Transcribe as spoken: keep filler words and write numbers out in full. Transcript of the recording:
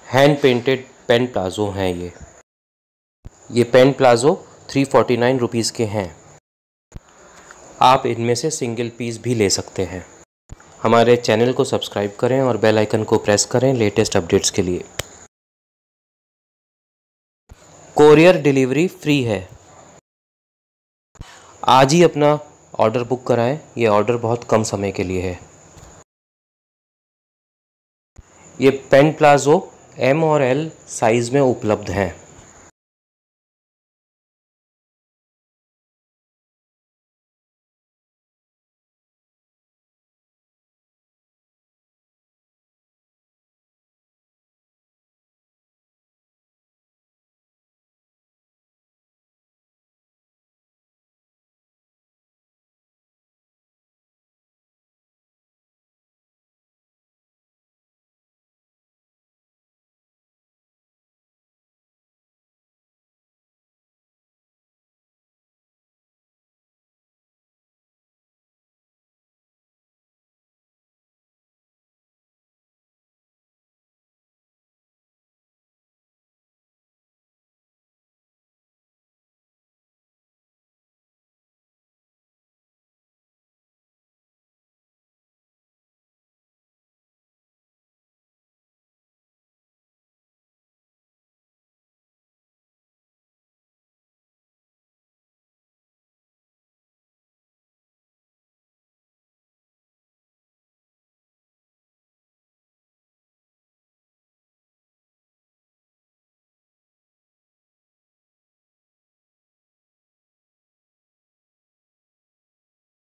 Hand painted pen palazzo हैं ये ये pen palazzo three forty nine rupees के हैं। आप इनमें से सिंगल पीस भी ले सकते हैं। हमारे चैनल को सब्सक्राइब करें और बेल आइकन को प्रेस करें लेटेस्ट अपडेट्स के लिए। कोरियर डिलीवरी फ्री है। आज ही अपना ऑर्डर बुक कराएं। ये ऑर्डर बहुत कम समय के लिए है। ये पेन प्लाज़ो एम और एल साइज़ में उपलब्ध हैं।